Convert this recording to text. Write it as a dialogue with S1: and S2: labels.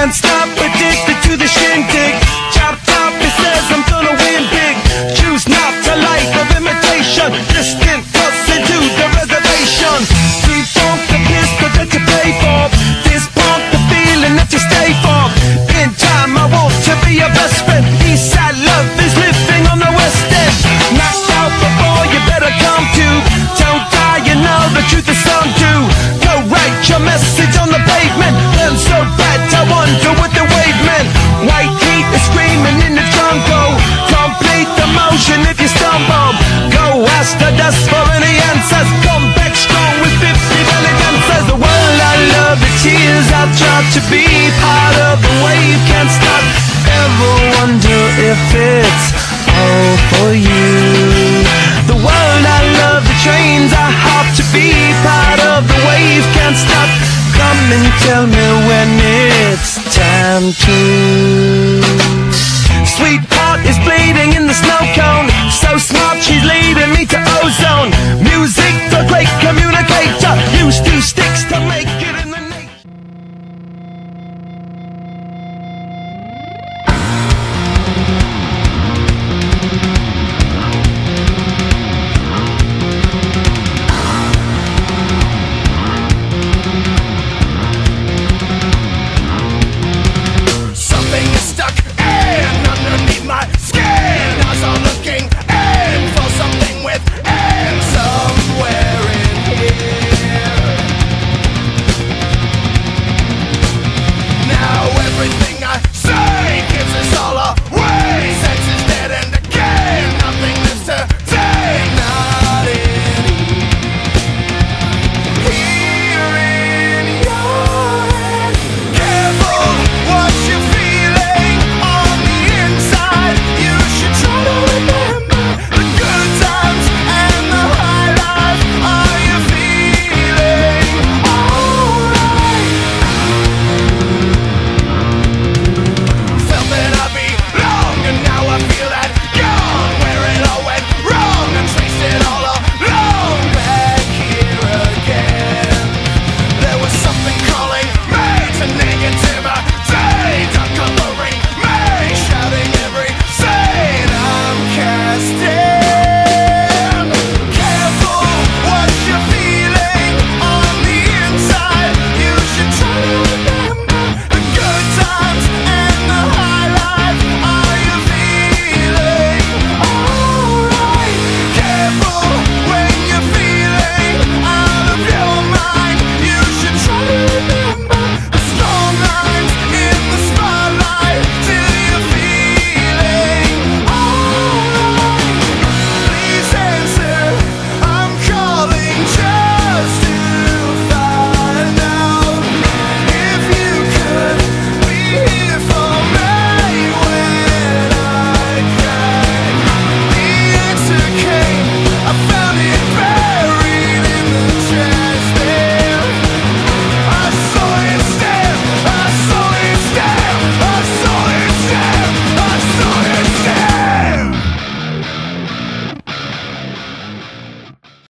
S1: can't stop, addicted to the shindig. Chop top, it says I'm gonna win big. Choose not to life of imitation. Distant pussy to the reservation. Defunct the pistol that you pay for. This punk the feeling that you stay for. In time I want to be your best friend. Eastside love is living on the west end. Knocked out before you better come to. Don't die, you know the truth is some do. Go write your message on the pavement. Burn so bad I wonder what the wave meant. White heat is screaming in the jungle. Complete the motion if you stumble. Go ask the dust for any answers. Come back strong with 50 valid answers. The world I love, the tears I tried to be part of the wave. Can't stop, ever wonder if it's all for you. The world I love, the trains I hop to be part of the wave. Can't stop, come and tell me when it's time to